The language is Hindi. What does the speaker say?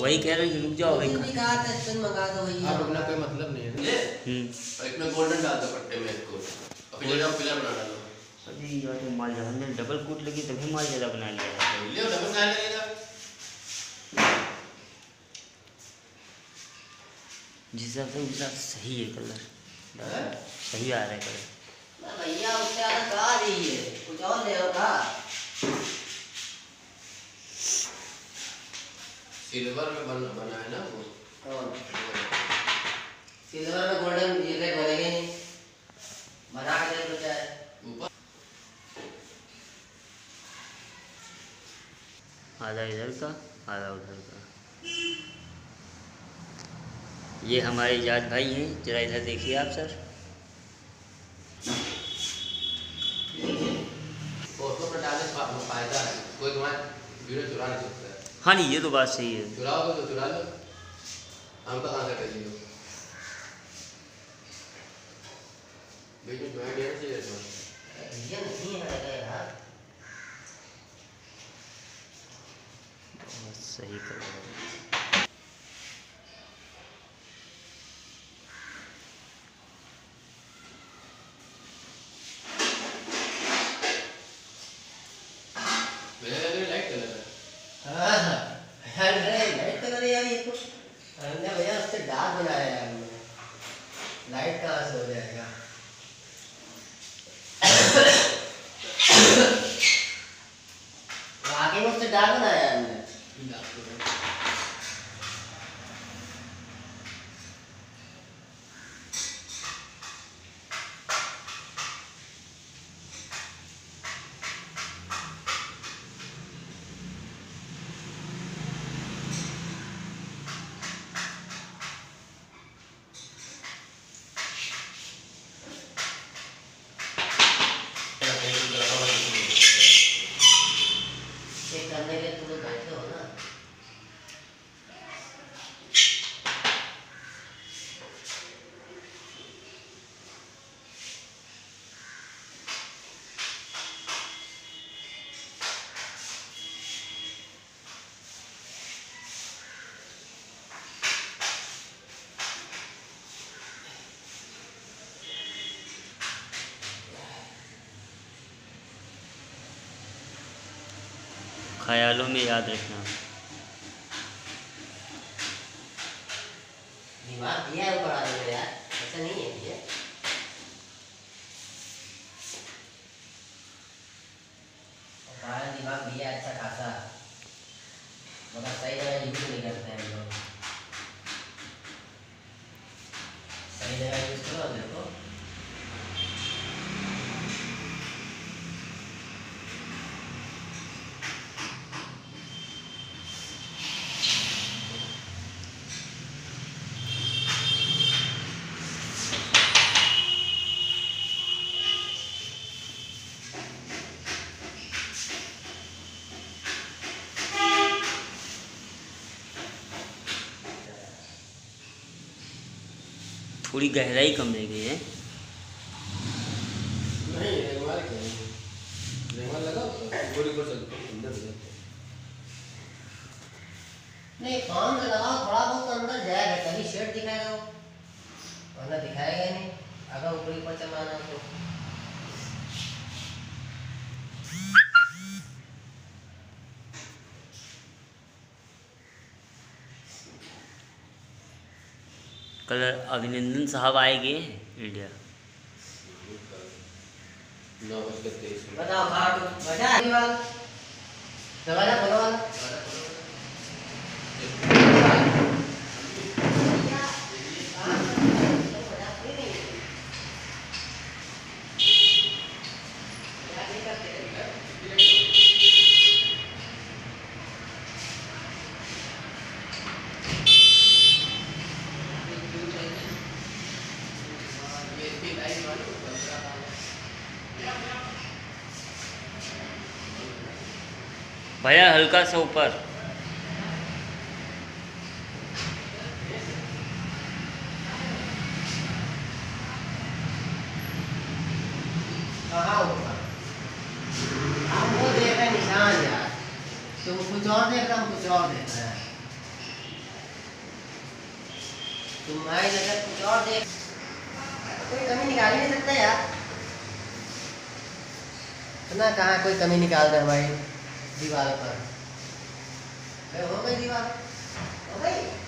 वही कह रहे हैं रुक जाओ भाई। कहा था तुम मंगा दो वही। आप रुकना कोई मतलब नहीं है। इसमें गोल्डन डाल दो पट्टे में इसको और फिर जाओ पिलर बना डालो। अभी यार तो माल जहाँ डबल कोट लगी तभी माल ज़्यादा बना लिया। ले डबल बना लगेगा। जिस हिसाब से उस हिसाब सही है कलर, सही आ रहा है कलर। भैया उससे ज़्यादा कहा रही है कुछ और ले होगा। सिल्वर में बना है ना वो। सिल्वर में गोल्डन ये रेड बनेंगे नहीं, बना के दे तो है ऊपर। आधा इधर का आधा उधर का। ये हमारे इजाज भाई हैं, जरा इधर देखिए आप सर। फोटो पर डालने का फायदा है, कोई तुम्हारा वीडियो चुरा नहीं सकता है। हाँ नहीं ये तो बात सही है। चुराओ तो चुरा लो, हम तो कहाँ से करिए बीच में तुम्हारे डेढ़ से ये नहीं है यार। बहुत सही कर रहे हैं। डार्क बनाया है हमने, लाइट कहाँ से हो जाएगा। आगे में उससे डार्क बनाया है हमने। करने के तुम बैठे हो ना। ख्यालों में याद रखना। दिमाग दिया है ऊपर आने में यार, ऐसा नहीं है ये। हमारा दिमाग दिया है अच्छा खासा, मगर सही जगह यूज नहीं करते हैं लोग। सही जगह यूज करो देखो। थोड़ी गहराई कम रह गई है। नहीं रेगमाल क्या है, रेगमाल लगा पूरी को चलते अंदर जाते। नहीं काम में लगाओ थोड़ा बहुत अंदर जाएगा, तभी शेड दिखाएगा वो, वरना दिखाएगा नहीं अगर ऊपरी पर चलाना तो। कलर अभिनंदन साहब आएंगे इंडिया। 9:23 बताओ कहाँ तो बजा दरवाजा खोलो वाला। भैया हल्का सा ऊपर। कहाँ होगा? हम वो देख रहे निशान यार, तुम कुछ और देख रहे हम कुछ और देख रहे हैं। तुम्हारी नजर कुछ और देख, कोई कमी निकाल ही नहीं सकता यार। इतना कहाँ कोई कमी निकाल दे हमारी दीवार पर। हो गई दीवार, हो गई।